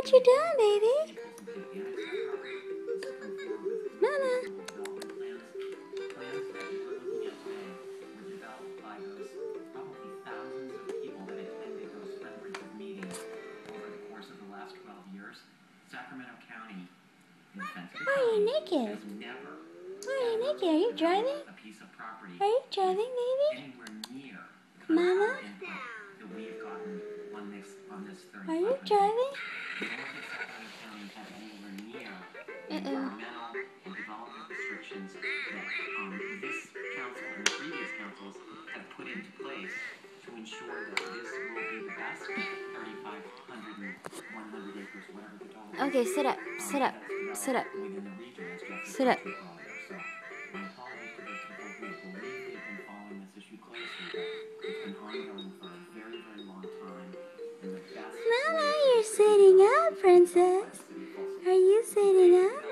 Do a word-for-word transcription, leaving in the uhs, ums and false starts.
What you doing, baby? Mama. Sacramento County Why are you naked? Why are you naked? Are you driving? a piece of property Are you driving, baby? anywhere near Mama? that we have gotten on this on this Are you driving? Nor does Sacramento County have anywhere near the environmental and development restrictions that um, this council and the previous councils have put into place to ensure that this will be the best thirty-five hundred and one hundred acres, whatever the total is. Okay, sit up, sit up, sit up, Within the region, as Jeff sit up. So, my apologies to the people who believe they've been following this issue closely, but it's been ongoing for a very, very long time. And the best Mama, you're sitting up, princess. Are you sitting up?